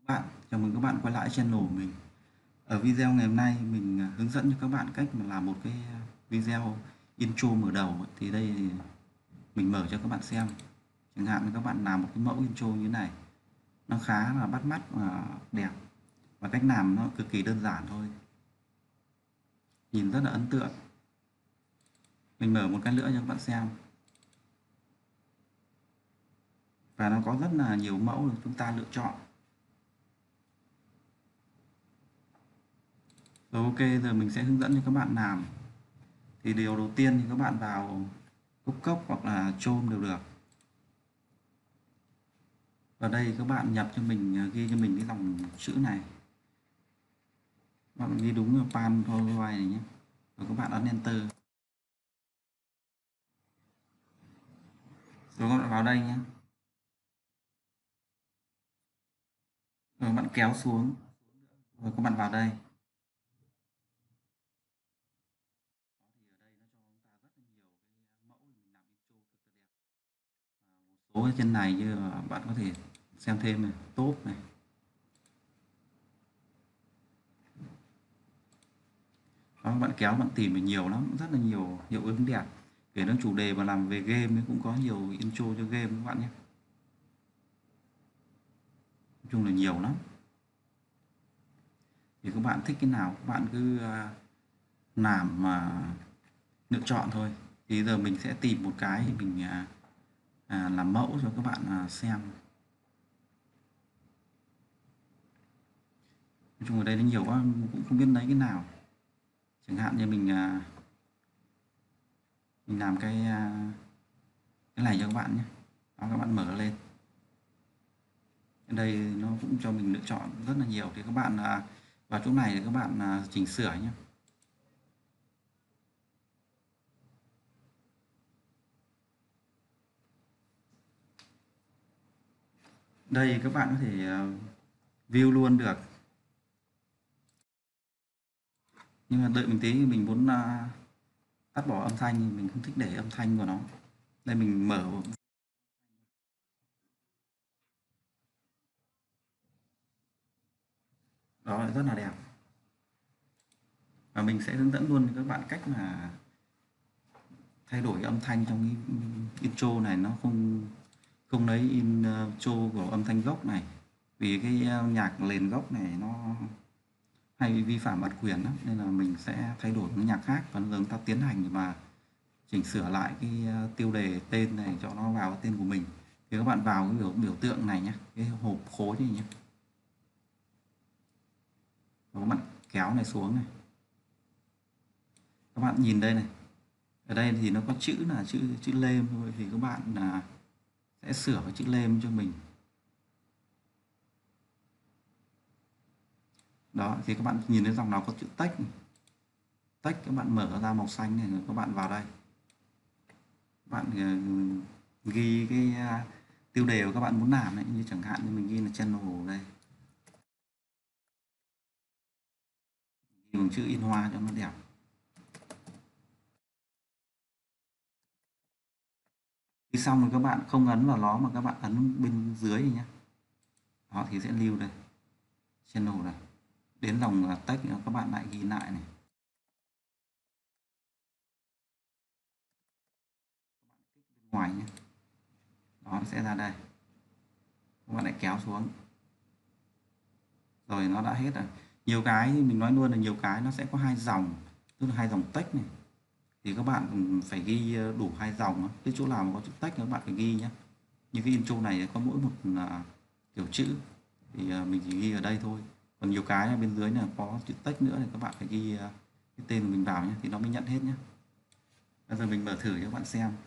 Bạn, chào mừng các bạn quay lại channel của mình. Ở video ngày hôm nay mình hướng dẫn cho các bạn cách mà làm một cái video intro mở đầu. Thì đây thì mình mở cho các bạn xem. Chẳng hạn như các bạn làm một cái mẫu intro như thế này, nó khá là bắt mắt và đẹp, và cách làm nó cực kỳ đơn giản thôi, nhìn rất là ấn tượng. Mình mở một cái nữa cho các bạn xem, và nó có rất là nhiều mẫu để chúng ta lựa chọn. Rồi, ok, giờ mình sẽ hướng dẫn cho các bạn làm. Thì điều đầu tiên thì các bạn vào cốc hoặc là Chrome đều được. Vào đây các bạn nhập cho mình, ghi cho mình cái dòng chữ này. Các bạn ghi đúng là pan Polaroid này nhé. Rồi các bạn ấn enter. Rồi các bạn vào đây nhé. Rồi các bạn kéo xuống. Rồi các bạn vào đây. Số ở trên này như bạn có thể xem thêm này, top này. Đó, các bạn kéo bạn tìm được nhiều lắm, rất là nhiều hiệu ứng đẹp. Kể đến chủ đề mà làm về game cũng có nhiều intro cho game các bạn nhé. Nói chung là nhiều lắm. Thì các bạn thích cái nào các bạn cứ làm mà lựa chọn thôi. Thì giờ mình sẽ tìm một cái mình làm mẫu cho các bạn xem. Nói chung ở đây nó nhiều quá cũng không biết lấy cái nào. Chẳng hạn như mình làm cái này cho các bạn nhé. Đó, các bạn mở lên. Ở đây nó cũng cho mình lựa chọn rất là nhiều, thì các bạn vào chỗ này để các bạn chỉnh sửa nhé. Đây các bạn có thể view luôn được, nhưng mà đợi mình tí, mình muốn tắt bỏ âm thanh, mình không thích để âm thanh của nó. Đây mình mở. Đó, rất là đẹp. Và mình sẽ hướng dẫn luôn các bạn cách mà thay đổi âm thanh trong cái intro này, nó không không lấy intro của âm thanh gốc này, vì cái nhạc nền gốc này nó hay vi phạm bản quyền lắm, nên là mình sẽ thay đổi cái nhạc khác. Và giờ chúng ta tiến hành để mà chỉnh sửa lại cái tiêu đề tên này cho nó vào cái tên của mình. Thì các bạn vào cái biểu tượng này nhé, cái hộp khối này nhé. Và các bạn kéo này xuống này, các bạn nhìn đây này, ở đây thì nó có chữ là chữ lêm thôi, thì các bạn sẽ sửa cái chữ lêm cho mình. Đó, thì các bạn nhìn thấy dòng nào có chữ text các bạn mở ra màu xanh này, rồi các bạn vào đây, các bạn ghi cái tiêu đề của các bạn muốn làm ấy, như chẳng hạn như mình ghi là channel đây, ghi bằng chữ in hoa cho nó đẹp. Khi xong rồi các bạn không ấn vào nó mà các bạn ấn bên dưới nhé. Đó thì sẽ lưu đây, channel này, đến dòng text các bạn lại ghi lại này. Ngoài nhé. Đó, nó sẽ ra đây, các bạn lại kéo xuống, rồi nó đã hết rồi. Nhiều cái mình nói luôn là nhiều cái nó sẽ có hai dòng, tức là hai dòng text này, thì các bạn phải ghi đủ hai dòng. Cái chỗ nào mà có chữ text các bạn phải ghi nhé. Như cái intro này có mỗi một kiểu chữ thì mình chỉ ghi ở đây thôi, còn nhiều cái ở bên dưới là có chữ text nữa thì các bạn phải ghi cái tên của mình vào nhé, thì nó mới nhận hết nhé. Bây giờ mình mở thử cho các bạn xem.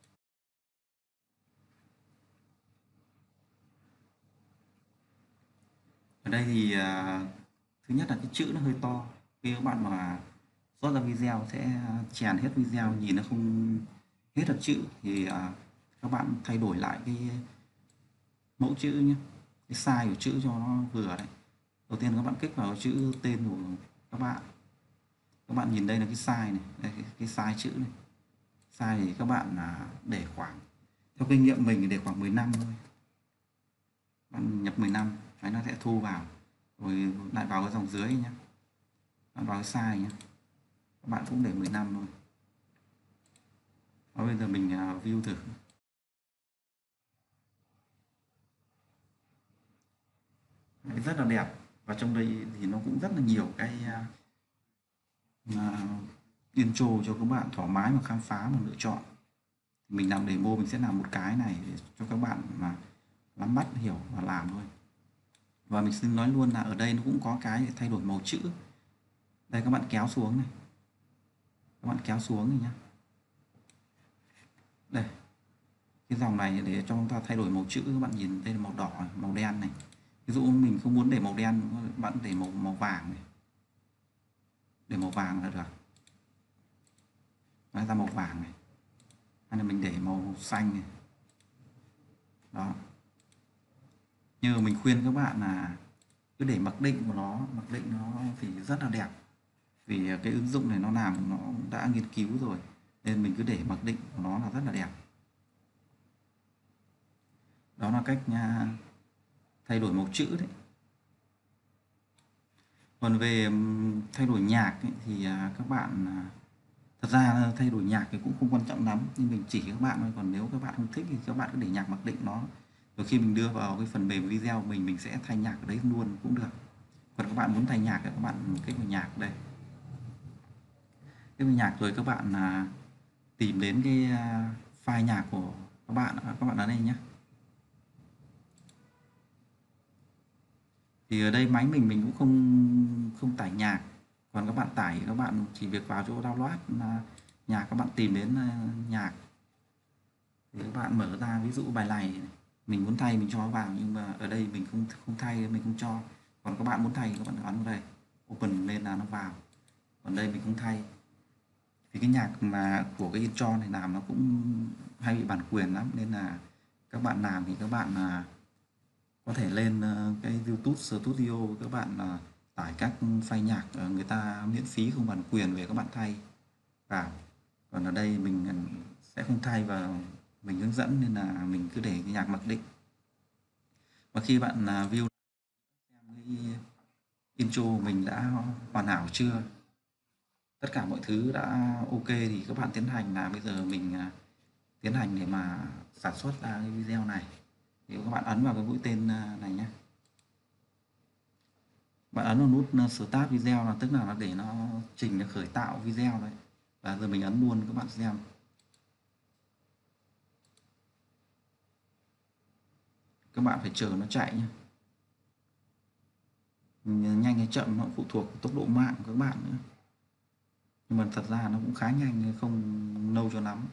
Ở đây thì thứ nhất là cái chữ nó hơi to, khi các bạn mà xuất ra video sẽ chèn hết video, nhìn nó không hết được chữ, thì các bạn thay đổi lại cái mẫu chữ nhé, cái size của chữ cho nó vừa đấy. Đầu tiên các bạn kích vào chữ tên của các bạn nhìn đây là cái size này, đây, cái size chữ này. Size thì các bạn để khoảng, theo kinh nghiệm mình thì để khoảng 15 thôi, bạn nhập 15. Đấy, nó sẽ thu vào rồi lại vào cái dòng dưới nhé, vào cái size nhé, các bạn cũng để 15 thôi. Và bây giờ mình view thử. Đấy, rất là đẹp, và trong đây thì nó cũng rất là nhiều cái intro cho các bạn thoải mái mà khám phá mà lựa chọn. Mình làm demo mình sẽ làm một cái này để cho các bạn mà nắm bắt hiểu và làm thôi. Và mình xin nói luôn là ở đây nó cũng có cái để thay đổi màu chữ. Đây các bạn kéo xuống này, các bạn kéo xuống này nhá. Đây, cái dòng này để cho chúng ta thay đổi màu chữ, các bạn nhìn đây là màu đỏ, màu đen này. Ví dụ mình không muốn để màu đen, bạn để màu vàng này, để màu vàng là được. Nói ra màu vàng này, hay là mình để màu xanh này. Đó, nhưng mà mình khuyên các bạn là cứ để mặc định của nó, mặc định nó thì rất là đẹp, vì cái ứng dụng này nó làm, nó đã nghiên cứu rồi, nên mình cứ để mặc định của nó là rất là đẹp. Đó là cách thay đổi màu chữ đấy. Còn về thay đổi nhạc ấy, thì các bạn thật ra thay đổi nhạc thì cũng không quan trọng lắm, nhưng mình chỉ các bạn thôi. Còn nếu các bạn không thích thì các bạn cứ để nhạc mặc định nó, rồi khi mình đưa vào cái phần mềm video mình sẽ thay nhạc ở đấy luôn cũng được. Còn các bạn muốn thay nhạc thì các bạn kích vào nhạc đây, kích vào nhạc rồi các bạn tìm đến cái file nhạc của các bạn ấn đây nhé. Thì ở đây máy mình cũng không tải nhạc, còn các bạn tải, các bạn chỉ việc vào chỗ download nhạc, các bạn tìm đến nhạc thì các bạn mở ra, ví dụ bài này mình muốn thay mình cho vào, nhưng mà ở đây mình không thay, mình không cho. Còn các bạn muốn thay các bạn ấn vào đây, open lên là nó vào. Còn đây mình không thay, vì cái nhạc mà của cái intro này làm nó cũng hay bị bản quyền lắm, nên là các bạn làm thì các bạn có thể lên cái YouTube Studio, các bạn tải các file nhạc người ta miễn phí không bản quyền về, các bạn thay vào. Còn ở đây mình sẽ không thay vào, mình hướng dẫn nên là mình cứ để cái nhạc mặc định. Và khi bạn view xem cái intro của mình đã hoàn hảo chưa, tất cả mọi thứ đã ok, thì các bạn tiến hành là bây giờ mình tiến hành để mà sản xuất ra cái video này. Thì các bạn ấn vào cái mũi tên này nhé, bạn ấn vào nút start video, là tức là nó để nó trình, nó khởi tạo video đấy. Và giờ mình ấn luôn các bạn xem. Các bạn phải chờ nó chạy nhé, nhanh hay chậm nó phụ thuộc tốc độ mạng của các bạn nữa, nhưng mà thật ra nó cũng khá nhanh, không lâu cho lắm.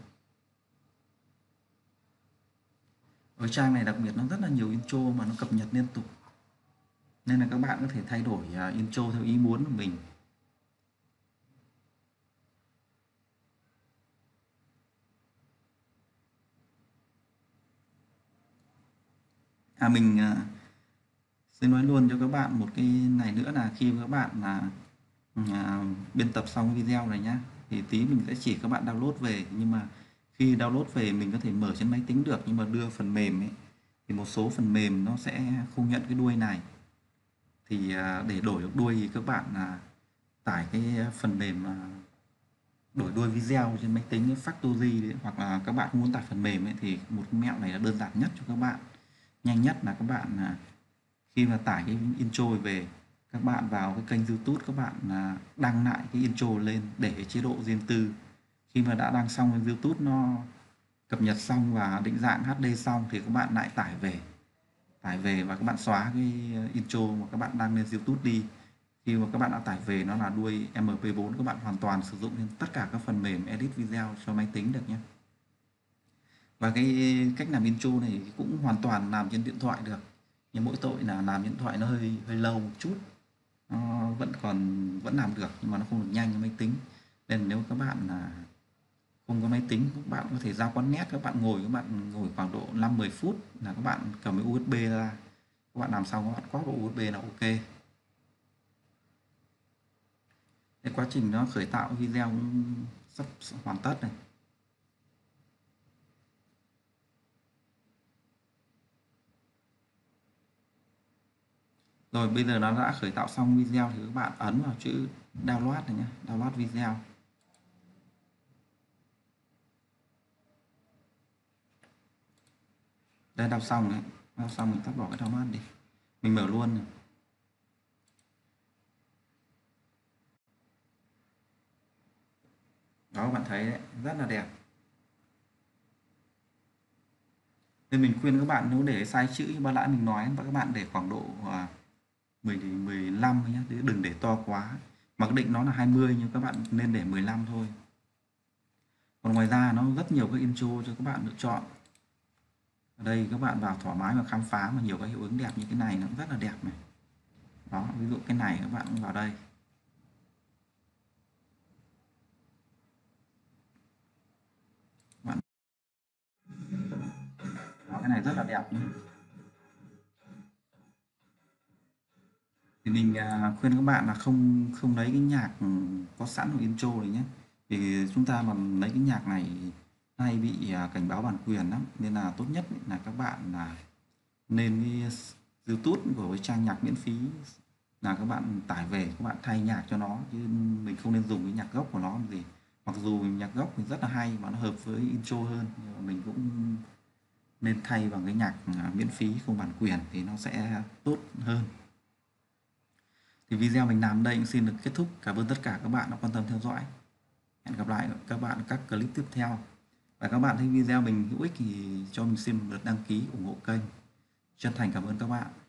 Ở trang này đặc biệt nó rất là nhiều intro mà nó cập nhật liên tục, nên là các bạn có thể thay đổi intro theo ý muốn của mình. Mình xin nói luôn cho các bạn một cái này nữa, là khi các bạn biên tập xong video này nhá, thì tí mình sẽ chỉ các bạn download về. Nhưng mà khi download về mình có thể mở trên máy tính được, nhưng mà đưa phần mềm ấy thì một số phần mềm nó sẽ không nhận cái đuôi này. Thì để đổi được đuôi thì các bạn tải cái phần mềm đổi đuôi video trên máy tính Factory đấy. Hoặc là các bạn không muốn tải phần mềm ấy, thì một cái mẹo này là đơn giản nhất cho các bạn, nhanh nhất, là các bạn khi mà tải cái intro về, các bạn vào cái kênh YouTube, các bạn đăng lại cái intro lên để chế độ riêng tư. Khi mà đã đăng xong, YouTube nó cập nhật xong và định dạng HD xong thì các bạn lại tải về và các bạn xóa cái intro mà các bạn đăng lên YouTube đi. Khi mà các bạn đã tải về nó là đuôi MP4, các bạn hoàn toàn sử dụng trên tất cả các phần mềm edit video cho máy tính được nhé. Và cái cách làm intro này cũng hoàn toàn làm trên điện thoại được, nhưng mỗi tội là làm điện thoại nó hơi lâu một chút, nó vẫn làm được nhưng mà nó không được nhanh như máy tính. Nên nếu các bạn không có máy tính, các bạn có thể ra quán net, các bạn ngồi khoảng độ 5-10 phút là các bạn cầm cái USB ra, các bạn làm xong các bạn quát vào USB là ok. Cái quá trình nó khởi tạo video cũng sắp hoàn tất này. Rồi bây giờ nó đã khởi tạo xong video thì các bạn ấn vào chữ download này nhé, download video. Đây đọc xong đấy, đọc xong mình tắt bỏ cái download đi, mình mở luôn này. Đó các bạn thấy đấy, rất là đẹp. Nên mình khuyên các bạn nếu để size chữ như ban nãy mình nói và các bạn để khoảng độ 10 đến 15 nhé, đừng để to quá. Mặc định nó là 20 nhưng các bạn nên để 15 thôi. Còn ngoài ra nó rất nhiều các intro cho các bạn lựa chọn. Ở đây các bạn vào thoải mái và khám phá, mà nhiều cái hiệu ứng đẹp như cái này nó cũng rất là đẹp này. Đó, ví dụ cái này các bạn vào đây. Bạn đó, cái này rất là đẹp nhé. Thì mình khuyên các bạn là không không lấy cái nhạc có sẵn của intro này nhé. Vì chúng ta mà lấy cái nhạc này hay bị cảnh báo bản quyền lắm, nên là tốt nhất là các bạn là nên cái YouTube của cái trang nhạc miễn phí là các bạn tải về, các bạn thay nhạc cho nó, chứ mình không nên dùng cái nhạc gốc của nó làm gì. Mặc dù nhạc gốc thì rất là hay và nó hợp với intro hơn, nhưng mà mình cũng nên thay bằng cái nhạc miễn phí không bản quyền thì nó sẽ tốt hơn. Thì video mình làm đây cũng xin được kết thúc. Cảm ơn tất cả các bạn đã quan tâm theo dõi. Hẹn gặp lại các bạn ở các clip tiếp theo. Và các bạn thấy video mình hữu ích thì cho mình xin một lượt đăng ký ủng hộ kênh. Chân thành cảm ơn các bạn.